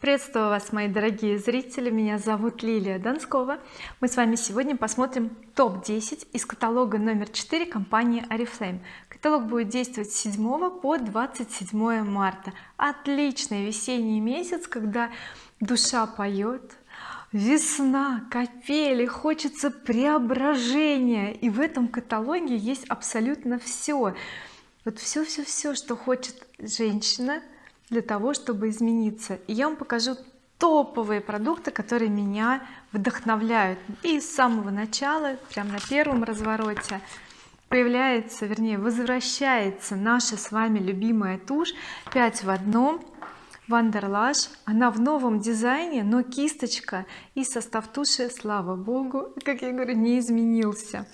Приветствую вас, мои дорогие зрители, меня зовут Лилия Донскова. Мы с вами сегодня посмотрим топ-10 из каталога номер 4 компании oriflame. Каталог будет действовать с 7 по 27 марта. Отличный весенний месяц, когда душа поет, весна, капели, хочется преображения, и в этом каталоге есть абсолютно все, вот все, что хочет женщина для того, чтобы измениться. И я вам покажу топовые продукты, которые меня вдохновляют. И с самого начала, прямо на первом развороте, появляется, вернее возвращается наша с вами любимая тушь 5 в одном Wonderlash. Она в новом дизайне, но кисточка и состав туши, слава богу, как я говорю, не изменился.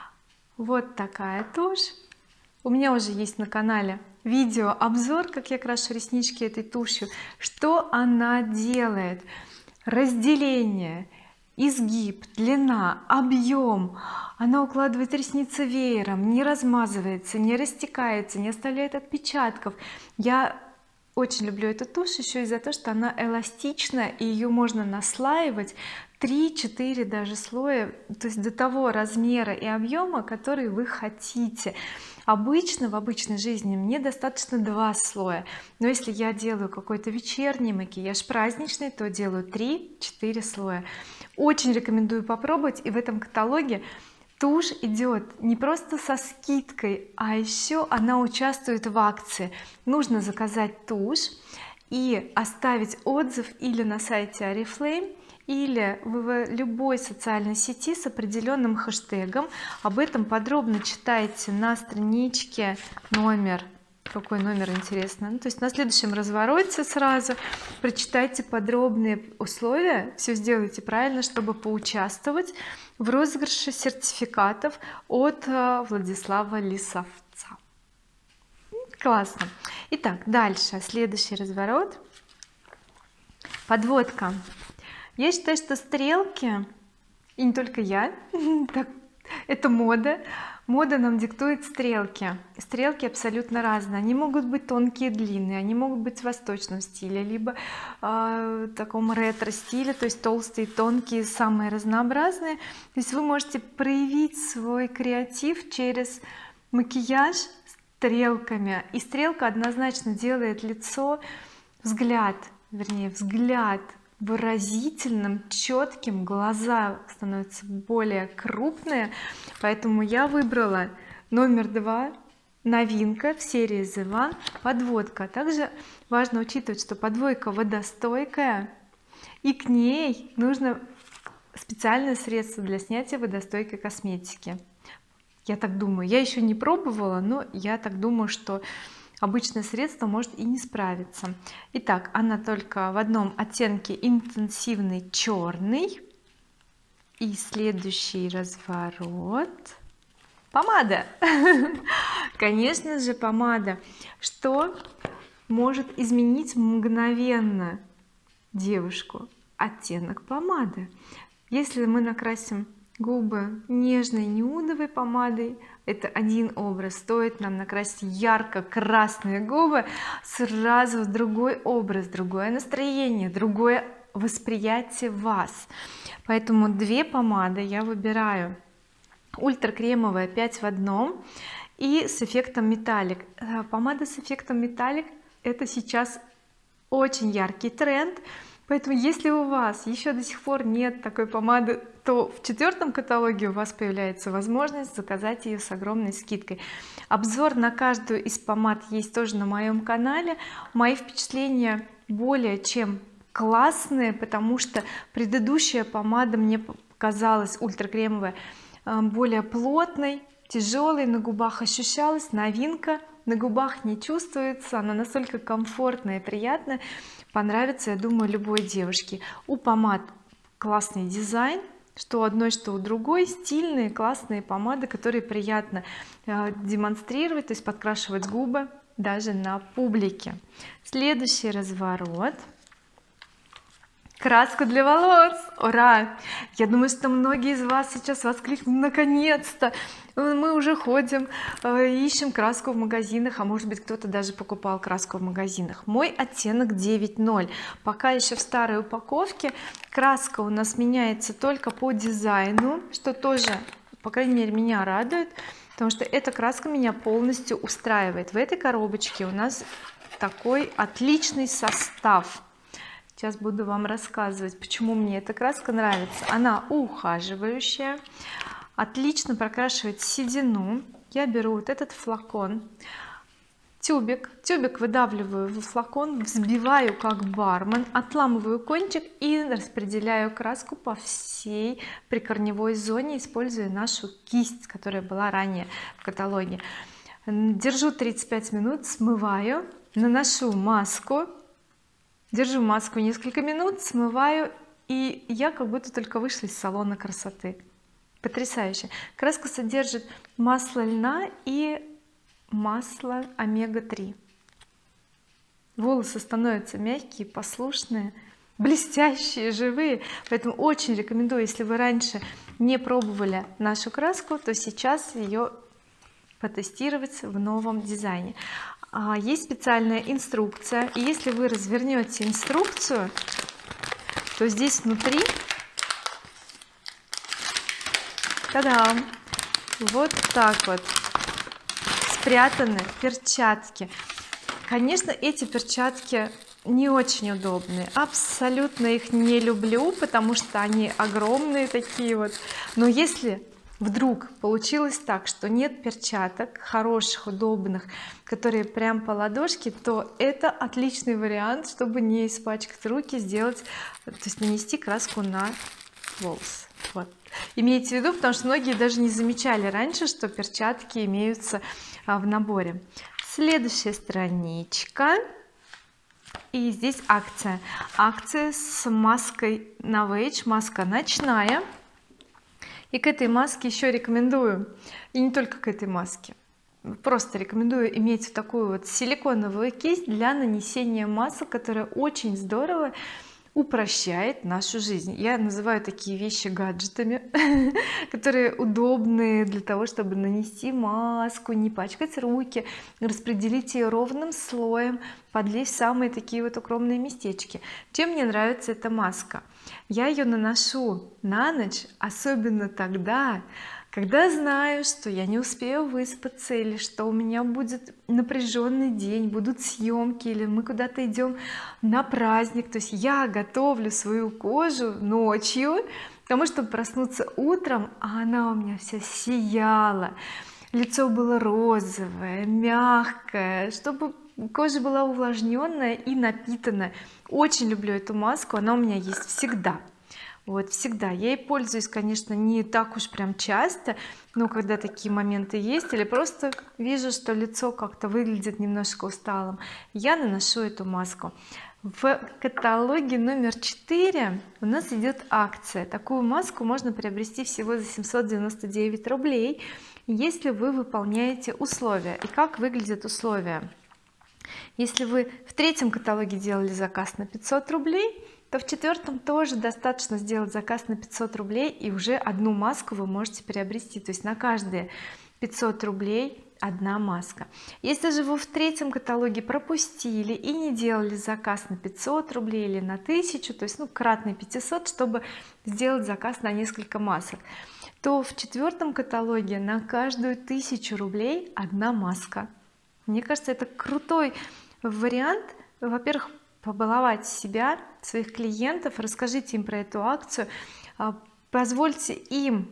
Вот такая тушь. У меня уже есть на канале видео обзор, как я крашу реснички этой тушью. Что она делает: разделение, изгиб, длина, объем. Она укладывает ресницы веером, не размазывается, не растекается, не оставляет отпечатков. Я очень люблю эту тушь еще из-за того, что она эластична, и ее можно наслаивать 3-4 даже слоя, то есть до того размера и объема, который вы хотите. Обычно в обычной жизни мне достаточно 2 слоя, но если я делаю какой-то вечерний макияж праздничный, то делаю 3-4 слоя. Очень рекомендую попробовать. И в этом каталоге тушь идет не просто со скидкой, а еще она участвует в акции. Нужно заказать тушь и оставить отзыв или на сайте oriflame, или в любой социальной сети с определенным хэштегом. Об этом подробно читайте на страничке номер, какой номер, интересно, то есть на следующем развороте сразу прочитайте подробные условия, все сделайте правильно, чтобы поучаствовать в розыгрыше сертификатов от Владислава Лисовца. Классно. Итак, дальше следующий разворот, подводка. Я считаю, что стрелки, и не только я, так, это мода нам диктует стрелки. Стрелки абсолютно разные, они могут быть тонкие, длинные, они могут быть в восточном стиле, либо в таком ретро стиле, то есть толстые, тонкие, самые разнообразные. То есть вы можете проявить свой креатив через макияж стрелками, и стрелка однозначно делает лицо, взгляд выразительным, четким, глаза становятся более крупные. Поэтому я выбрала номер 2, новинка в серии The One, подводка. Также важно учитывать, что подводка водостойкая, и к ней нужно специальное средство для снятия водостойкой косметики. Я так думаю, я еще не пробовала, но я так думаю, что обычное средство может и не справиться. Итак, она только в одном оттенке, интенсивный черный. И следующий разворот, помада. Конечно же, помада, что может изменить мгновенно девушку: оттенок помады. Если мы накрасим губы нежной нюдовой помадой, это один образ. Стоит нам накрасить ярко-красные губы, сразу другой образ, другое настроение, другое восприятие вас. Поэтому 2 помады я выбираю: ультракремовая 5 в одном и с эффектом металлик. Помада с эффектом металлик — это сейчас очень яркий тренд. Поэтому если у вас еще до сих пор нет такой помады, то в 4 каталоге у вас появляется возможность заказать ее с огромной скидкой. Обзор на каждую из помад есть тоже на моем канале. Мои впечатления более чем классные, потому что предыдущая помада мне показалась, ультракремовая, более плотной, тяжелой, на губах ощущалась. Новинка на губах не чувствуется, она настолько комфортная и приятная, понравится, я думаю, любой девушке. У помад классный дизайн, что у одной, что у другой, стильные классные помады, которые приятно демонстрировать, то есть подкрашивать губы даже на публике. Следующий разворот, краска для волос. Ура! Я думаю, что многие из вас сейчас воскликнут: наконец-то мы уже ходим, ищем краску в магазинах, а может быть кто-то даже покупал краску в магазинах. Мой оттенок 9.0, пока еще в старой упаковке. Краска у нас меняется только по дизайну, что тоже, по крайней мере, меня радует, потому что эта краска меня полностью устраивает. В этой коробочке у нас такой отличный состав. Сейчас буду вам рассказывать, почему мне эта краска нравится. Она ухаживающая, отлично прокрашивает седину. Я беру вот этот флакон, тюбик выдавливаю в флакон, взбиваю как бармен, отламываю кончик и распределяю краску по всей прикорневой зоне, используя нашу кисть, которая была ранее в каталоге. Держу 35 минут, смываю, наношу маску, держу маску несколько минут, смываю, и я как будто только вышла из салона красоты. Потрясающе. Краска содержит масло льна и масло омега-3. Волосы становятся мягкие, послушные, блестящие, живые. Поэтому очень рекомендую, если вы раньше не пробовали нашу краску, то сейчас ее потестировать в новом дизайне. Есть специальная инструкция, и если вы развернете инструкцию, то здесь внутри, та-дам, вот так вот спрятаны перчатки. Конечно, эти перчатки не очень удобные, абсолютно их не люблю, потому что они огромные такие вот. Но если вдруг получилось так, что нет перчаток хороших, удобных, которые прям по ладошке, то это отличный вариант, чтобы не испачкать руки, сделать, то есть нанести краску на волос. Вот, имейте в виду, потому что многие даже не замечали раньше, что перчатки имеются в наборе. Следующая страничка, и здесь акция с маской Novage, маска ночная. И к этой маске еще рекомендую, и не только к этой маске, просто рекомендую иметь такую вот силиконовую кисть для нанесения масок, которая очень здорово упрощает нашу жизнь. Я называю такие вещи гаджетами, которые удобны для того, чтобы нанести маску, не пачкать руки, распределить ее ровным слоем, подлезть в самые такие вот укромные местечки. Чем мне нравится эта маска? Я ее наношу на ночь, особенно тогда, когда знаю, что я не успею выспаться, или что у меня будет напряженный день, будут съемки, или мы куда-то идем на праздник. То есть я готовлю свою кожу ночью к тому, чтобы проснуться утром, а она у меня вся сияла, лицо было розовое, мягкое, чтобы кожа была увлажненная и напитанная. Очень люблю эту маску, она у меня есть всегда. Вот, всегда. Я ей пользуюсь, конечно, не так уж прям часто, но когда такие моменты есть, или просто вижу, что лицо как-то выглядит немножко усталым, я наношу эту маску. В каталоге номер 4 у нас идет акция. Такую маску можно приобрести всего за 799 рублей, если вы выполняете условия. И как выглядят условия? Если вы в третьем каталоге делали заказ на 500 рублей, то в четвертом тоже достаточно сделать заказ на 500 рублей, и уже одну маску вы можете приобрести. То есть на каждые 500 рублей одна маска. Если же вы в третьем каталоге пропустили и не делали заказ на 500 рублей или на 1000, то есть кратный 500, чтобы сделать заказ на несколько масок, то в четвертом каталоге на каждую 1000 рублей одна маска. Мне кажется, это крутой вариант. Во-первых, побаловать себя, своих клиентов, расскажите им про эту акцию, позвольте им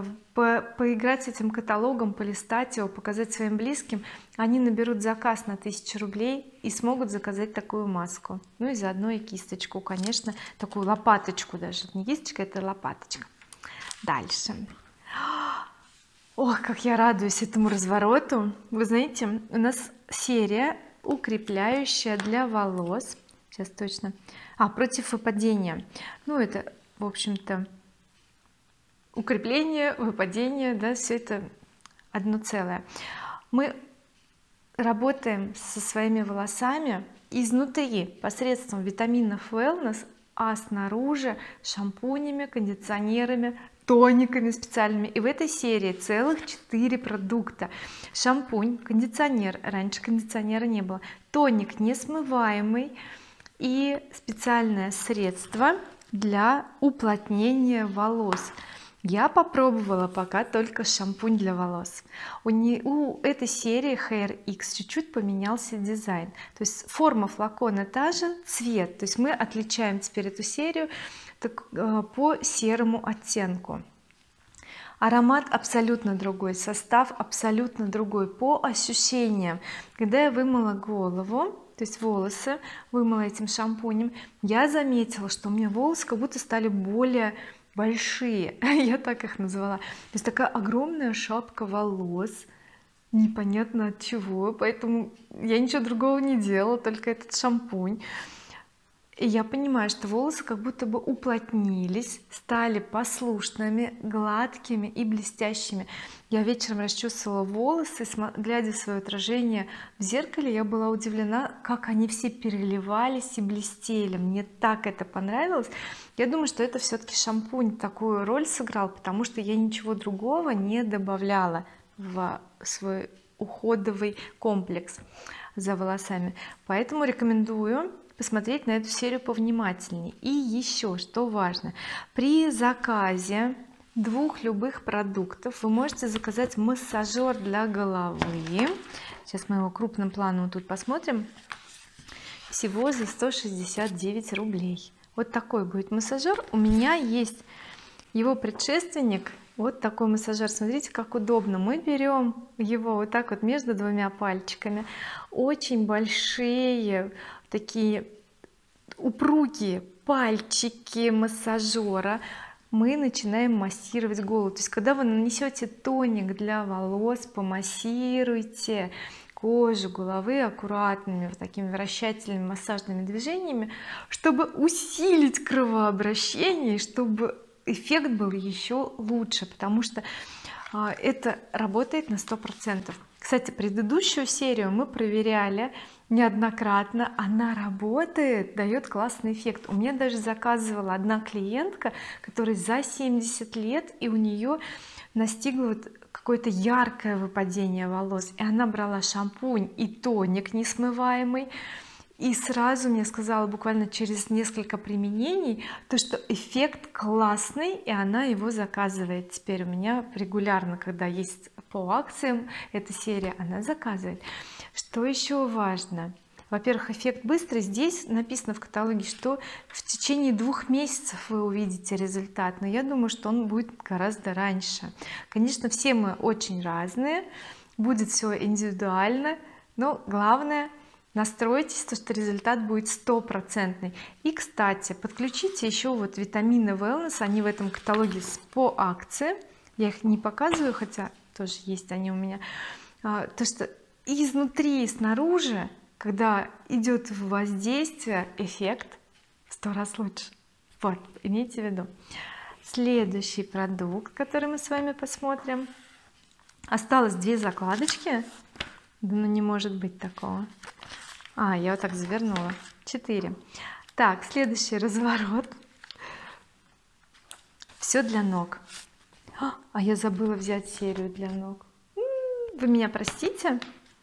поиграть с этим каталогом, полистать его, показать своим близким. Они наберут заказ на 1000 рублей и смогут заказать такую маску, ну и заодно и кисточку, конечно, такую лопаточку, даже не кисточка, это лопаточка. Дальше. Ох, как я радуюсь этому развороту. Вы знаете, у нас серия укрепляющая для волос, сейчас точно, против выпадения. Ну это, в общем-то, укрепление, выпадение, да, все это одно целое. Мы работаем со своими волосами изнутри посредством витаминов Wellness, а снаружи шампунями, кондиционерами, тониками специальными, и в этой серии целых 4 продукта: шампунь, кондиционер, раньше кондиционера не было, тоник несмываемый и специальное средство для уплотнения волос. Я попробовала пока только шампунь для волос. У этой серии Hair X чуть-чуть поменялся дизайн, то есть форма флакона та же, цвет, то есть мы отличаем теперь эту серию по серому оттенку. Аромат абсолютно другой, состав абсолютно другой по ощущениям. Когда я вымыла голову, то есть волосы вымыла этим шампунем, я заметила, что у меня волосы как будто стали более большие, я так их назвала, то есть такая огромная шапка волос, непонятно от чего, поэтому я ничего другого не делала, только этот шампунь. И я понимаю, что волосы как будто бы уплотнились, стали послушными, гладкими и блестящими. Я вечером расчесывала волосы, глядя в свое отражение в зеркале, я была удивлена, как они все переливались и блестели. Мне так это понравилось. Я думаю, что это все-таки шампунь такую роль сыграл, потому что я ничего другого не добавляла в свой уходовый комплекс за волосами, поэтому рекомендую посмотреть на эту серию повнимательнее. И еще что важно: при заказе 2 любых продуктов вы можете заказать массажер для головы. Сейчас мы его крупным планом тут посмотрим. Всего за 169 рублей. Вот такой будет массажер. У меня есть его предшественник, вот такой массажер. Смотрите, как удобно. Мы берем его вот так вот между 2 пальчиками, очень большие такие упругие пальчики массажера, мы начинаем массировать голову. То есть когда вы нанесете тоник для волос, помассируйте кожу головы аккуратными вот такими вращательными массажными движениями, чтобы усилить кровообращение, чтобы эффект был еще лучше, потому что это работает на 100%. Кстати, предыдущую серию мы проверяли неоднократно, она работает, дает классный эффект. У меня даже заказывала одна клиентка, которая за 70 лет, и у нее настигло вот какое-то яркое выпадение волос, и она брала шампунь и тоник несмываемый, и сразу мне сказала буквально через несколько применений то, что эффект классный, и она его заказывает теперь у меня регулярно, когда есть по акциям эта серия, она заказывает. Что еще важно: во-первых, эффект быстрый. Здесь написано в каталоге, что в течение 2 месяцев вы увидите результат, но я думаю, что он будет гораздо раньше. Конечно, все мы очень разные, будет все индивидуально, но главное, настройтесь, то что результат будет 100%. И кстати, подключите еще вот витамины Wellness, они в этом каталоге по акции, я их не показываю, хотя тоже есть они у меня, то что и изнутри и снаружи, когда идет воздействие, эффект в 100 раз лучше. Вот, имейте в виду. Следующий продукт, который мы с вами посмотрим, осталось 2 закладочки, да ну не может быть такого, я вот так завернула, 4. Так, следующий разворот, все для ног. Я забыла взять серию для ног, вы меня простите.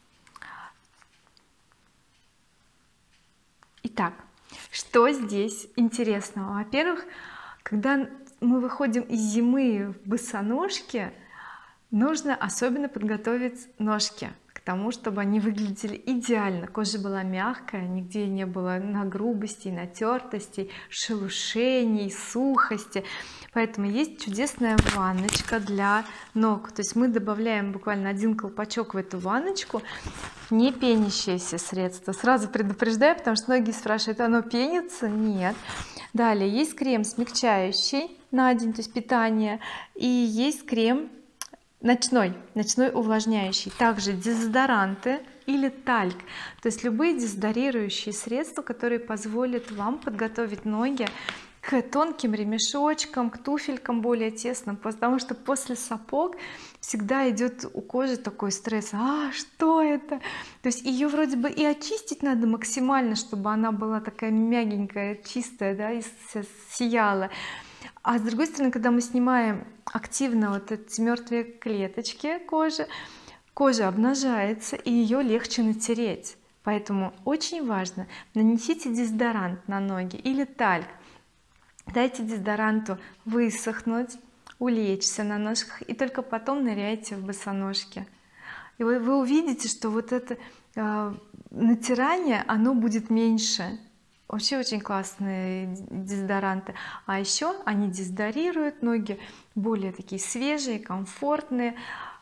Итак, что здесь интересного? Во-первых, когда мы выходим из зимы в босоножки, нужно особенно подготовить ножки к тому, чтобы они выглядели идеально, кожа была мягкая, нигде не было на грубости, натертостей, шелушений, сухости. Поэтому есть чудесная ванночка для ног, то есть мы добавляем буквально 1 колпачок в эту ванночку, не пенящееся средство, сразу предупреждаю, потому что многие спрашивают, оно пенится? Нет. Далее есть крем смягчающий на день, то есть питание, и есть крем ночной увлажняющий, также дезодоранты или тальк, то есть любые дезодорирующие средства, которые позволят вам подготовить ноги к тонким ремешочкам, к туфелькам более тесным, потому что после сапог всегда идет у кожи такой стресс: что это, то есть ее вроде бы и очистить надо максимально, чтобы она была такая мягенькая, чистая, да, и сияла, А с другой стороны, когда мы снимаем активно вот эти мертвые клеточки кожи, кожа обнажается и ее легче натереть. Поэтому очень важно: нанесите дезодорант на ноги или тальк, дайте дезодоранту высохнуть, улечься на ножках, и только потом ныряйте в босоножки. И вы увидите, что вот это натирание, оно будет меньше. Вообще очень классные дезодоранты. А еще они дезодорируют ноги, более такие свежие, комфортные.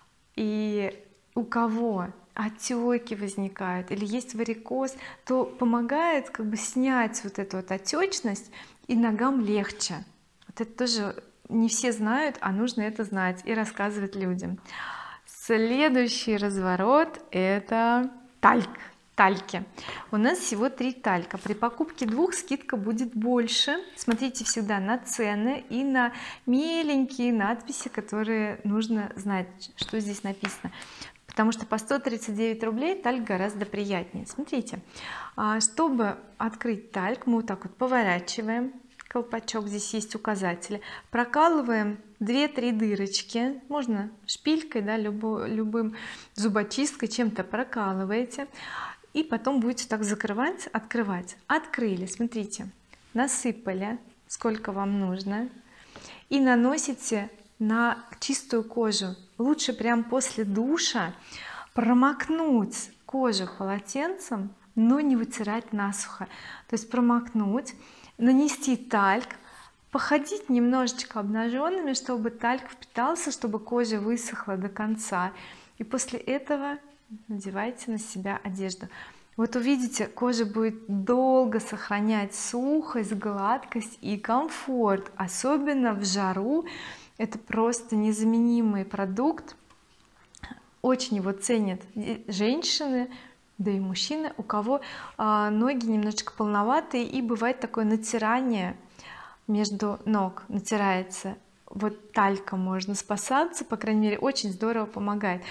И у кого отеки возникают или есть варикоз, то помогает как бы снять вот эту вот отечность, и ногам легче. Вот это тоже не все знают, а нужно это знать и рассказывать людям. Следующий разворот — это тальки. У нас всего 3 талька. При покупке 2 скидка будет больше. Смотрите всегда на цены и на меленькие надписи, которые нужно знать, что здесь написано, потому что по 139 рублей тальк гораздо приятнее. Смотрите, чтобы открыть тальк, мы вот так вот поворачиваем колпачок, здесь есть указатели, прокалываем 2-3 дырочки, можно шпилькой, да, любым зубочисткой, чем-то прокалываете, и потом будете так закрывать, открывать. Открыли, смотрите, насыпали сколько вам нужно и наносите на чистую кожу. Лучше прям после душа промокнуть кожу полотенцем, но не вытирать насухо, то есть промокнуть, нанести тальк, походить немножечко обнаженными, чтобы тальк впитался, чтобы кожа высохла до конца, и после этого надевайте на себя одежду. Вот увидите, кожа будет долго сохранять сухость, гладкость и комфорт, особенно в жару. Это просто незаменимый продукт, очень его ценят женщины, да и мужчины, у кого ноги немножечко полноватые, и бывает такое натирание между ног, натирается. Вот тальком можно спасаться, по крайней мере, очень здорово помогает.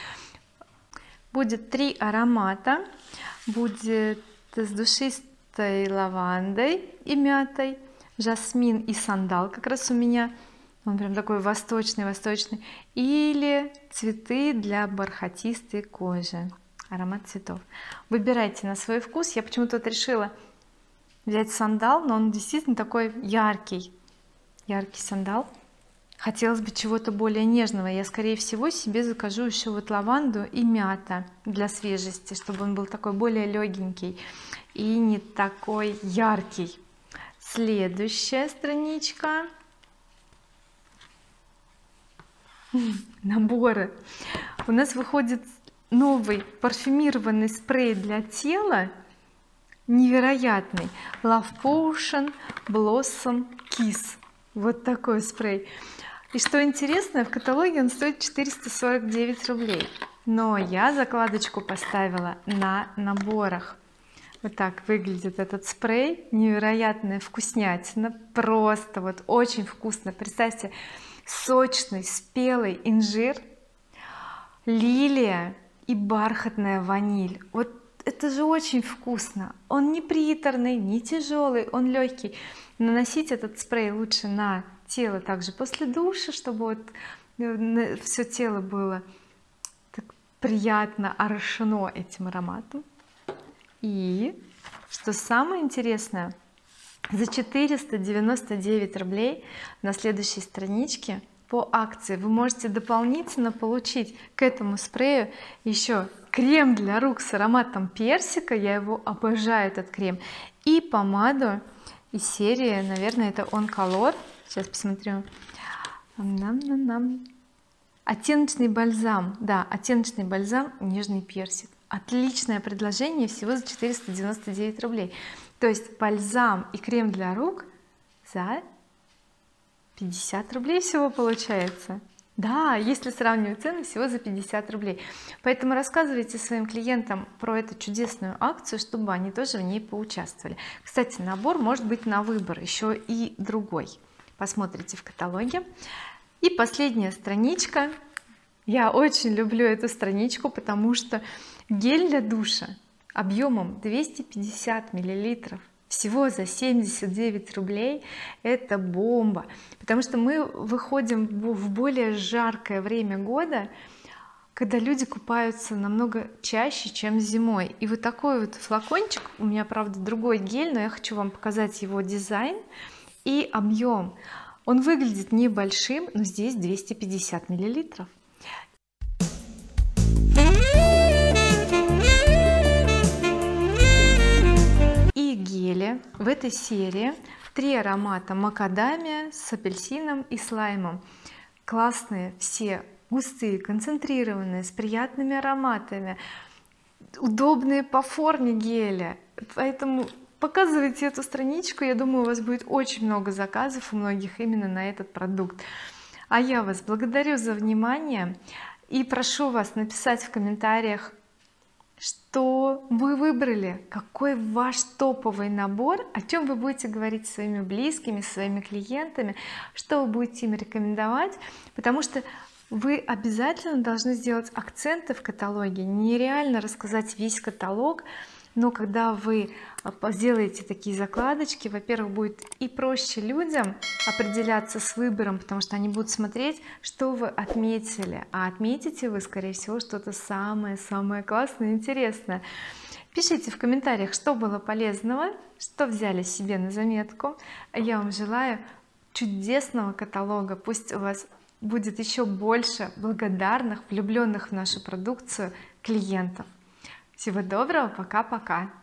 Будет 3 аромата, будет с душистой лавандой и мятой, жасмин и сандал, как раз у меня он прям такой восточный, или цветы для бархатистой кожи, аромат цветов. Выбирайте на свой вкус. Я почему-то вот решила взять сандал, но он действительно такой яркий сандал. Хотелось бы чего-то более нежного. Я скорее всего себе закажу еще вот лаванду и мята для свежести, чтобы он был такой более легенький и не такой яркий. Следующая страничка. Наборы. У нас выходит новый парфюмированный спрей для тела, невероятный, Love Potion Blossom Kiss. Вот такой спрей. И что интересно, в каталоге он стоит 449 рублей, но я закладочку поставила на наборах. Вот так выглядит этот спрей, невероятная вкуснятина, просто вот очень вкусно. Представьте, сочный спелый инжир, лилия и бархатная ваниль. Вот это же очень вкусно. Он не приторный, не тяжелый, он легкий. Наносить этот спрей лучше на тело также после душа, чтобы вот все тело было так приятно орошено этим ароматом. И что самое интересное, за 499 рублей на следующей страничке по акции вы можете дополнительно получить к этому спрею еще крем для рук с ароматом персика, я его обожаю, этот крем, и помаду из серии, наверное, это On Color, сейчас посмотрю, оттеночный бальзам, да, оттеночный бальзам нежный персик. Отличное предложение, всего за 499 рублей. То есть бальзам и крем для рук за 50 рублей всего получается. Да, если сравнивать цены, всего за 50 рублей. Поэтому рассказывайте своим клиентам про эту чудесную акцию, чтобы они тоже в ней поучаствовали. Кстати, набор может быть на выбор еще и другой, посмотрите в каталоге. И последняя страничка. Я очень люблю эту страничку, потому что гель для душа объемом 250 миллилитров всего за 79 рублей. Это бомба, потому что мы выходим в более жаркое время года, когда люди купаются намного чаще, чем зимой. И вот такой вот флакончик, у меня правда другой гель, но я хочу вам показать его дизайн и объем. Он выглядит небольшим, но здесь 250 миллилитров. И гели в этой серии 3 аромата: макадамия с апельсином и с лаймом. Классные, все густые, концентрированные, с приятными ароматами, удобные по форме геля. Поэтому показывайте эту страничку, я думаю, у вас будет очень много заказов у многих именно на этот продукт. А я вас благодарю за внимание и прошу вас написать в комментариях, что вы выбрали, какой ваш топовый набор, о чем вы будете говорить со своими близкими, со своими клиентами, что вы будете им рекомендовать, потому что вы обязательно должны сделать акценты в каталоге. Нереально рассказать весь каталог, но когда вы сделаете такие закладочки, во-первых, будет и проще людям определяться с выбором, потому что они будут смотреть, что вы отметили, а отметите вы, скорее всего, что-то самое классное и интересное. Пишите в комментариях, что было полезного, что взяли себе на заметку. Я вам желаю чудесного каталога, пусть у вас будет еще больше благодарных, влюбленных в нашу продукцию клиентов. Всего доброго, пока-пока.